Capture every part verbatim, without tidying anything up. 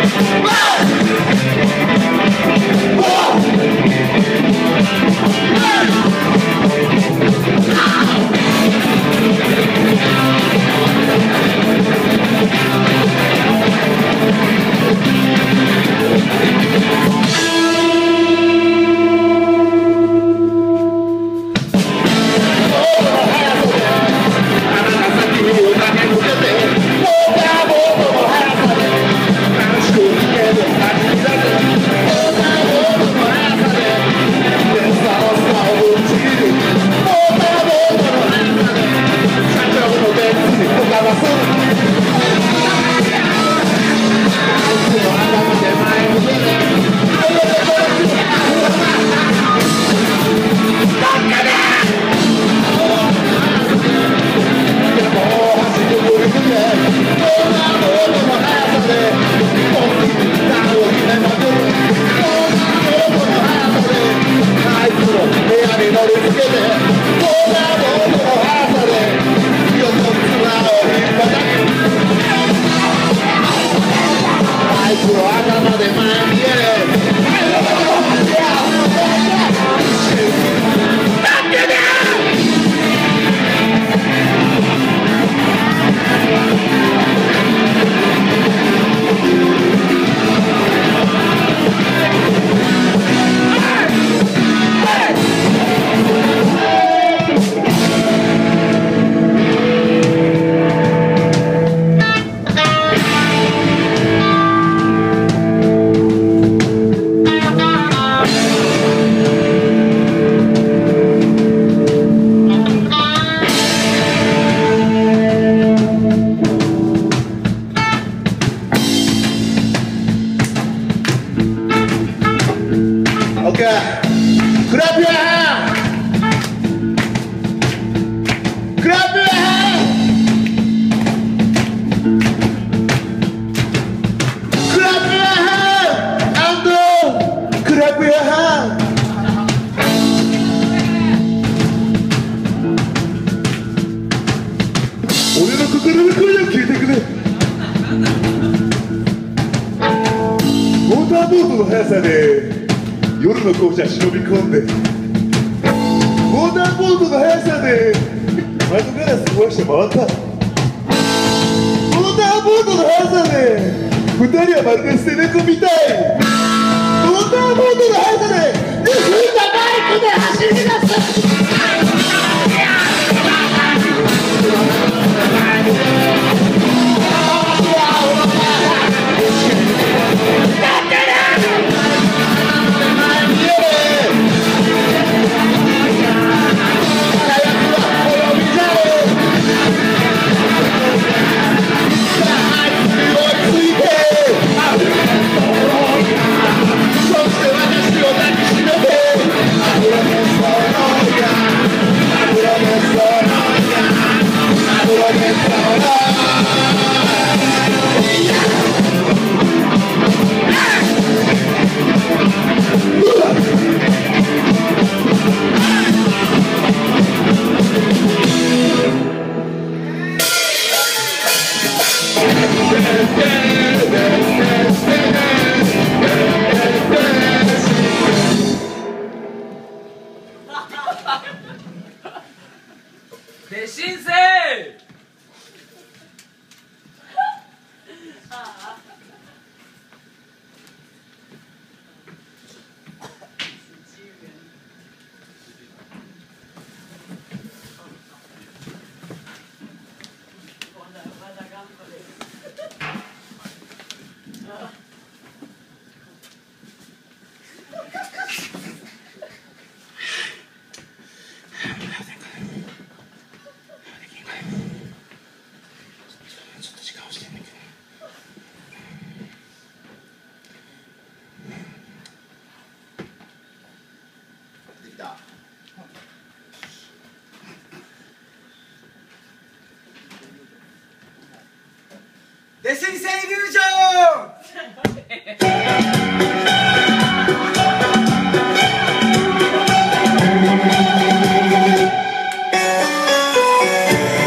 デスイセイリュージョン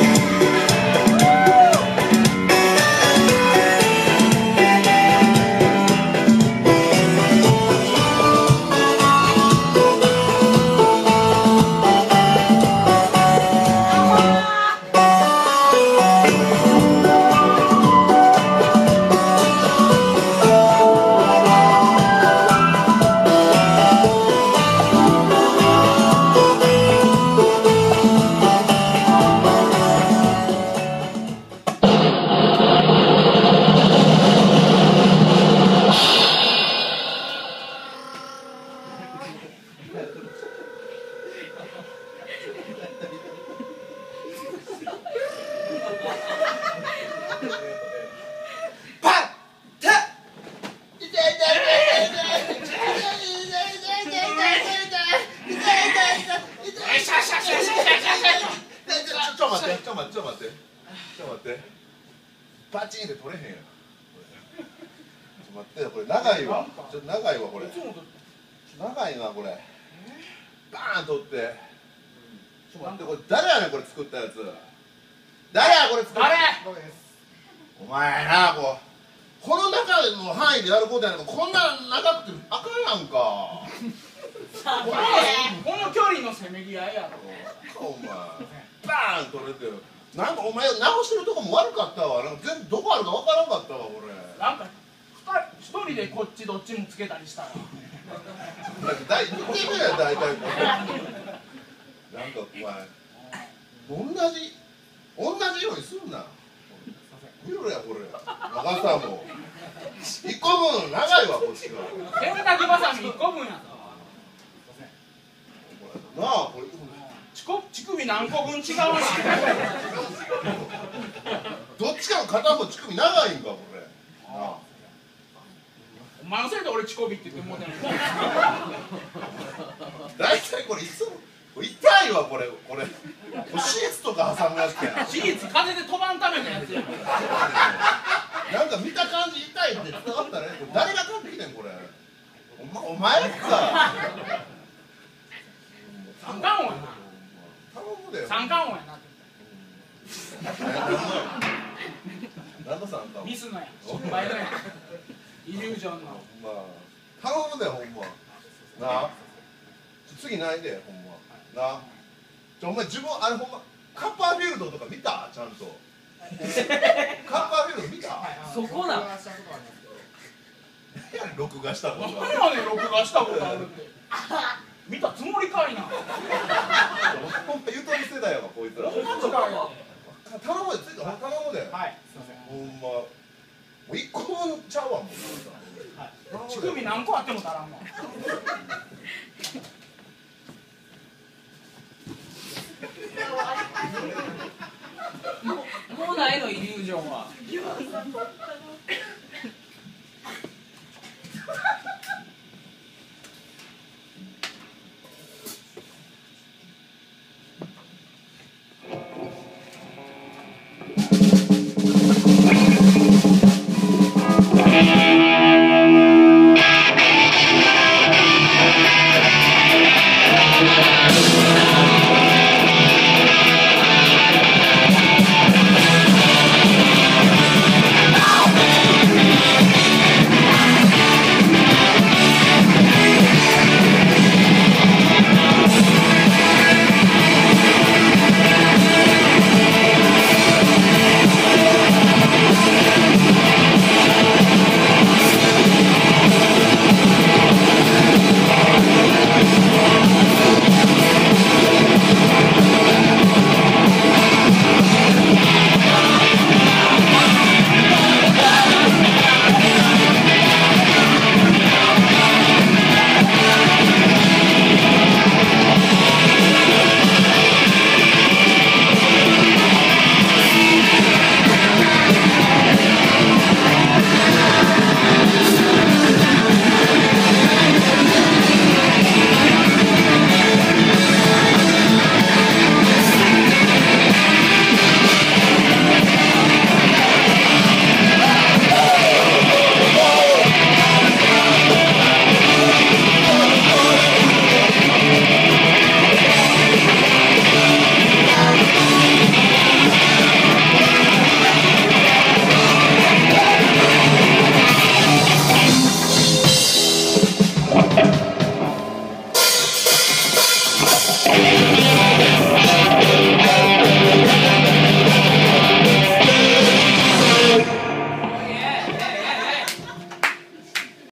「 ょっと待ってちょっと待ってちょっと待ってパチンって取れへんやん。ちょっと待ってこれ長いわちょっと長いわこれ長いなこれバーン取ってちょっと待ってこれ誰やねんこれ作ったやつ誰やこれ作った誰お前なこうこの中の範囲でやることやねんこんな長くてあかんやんかこの距離のせめぎ合いやろお前バーン取れてなんかお前直してるとこも悪かったわなんか全部どこあるかわからんかったわ俺なんか一人でこっちどっちもつけたりしたらだい見てみろよ大体これなんかお前同じ同じようにすんな見ろやこれ長さもいっこぶん長いわこっちが洗濯ばさみいっこぶんやぞなあこれ乳首何個分違うなどっちかの片方乳首長いんかこれなあお前のせいで俺乳首って言ってもうてんの大体これいつも痛いわこれこれシーツとか挟むやつやシーツ風で飛ばんためのやつやなんか見た感じ痛いって伝わったねこれ誰が買ってきてんこれお前お前か三冠王やな頼むで三冠王やな何の三冠王ミスのや失敗のやイリュージョンの頼むでほんまなあ次ないでほんまなあちょお前自分あれほんまカッパーフィールドとか見たちゃんとカッパーフィールド見たそこな録画したこと何やねん録画したことあるって見たつもりかいなほんまゆとり世代やわこいつら頼むでついて頼むではいすいませんほんまもう一個分ちゃうわもう乳首何個あっても足らんわもうもうないのイリュージョンは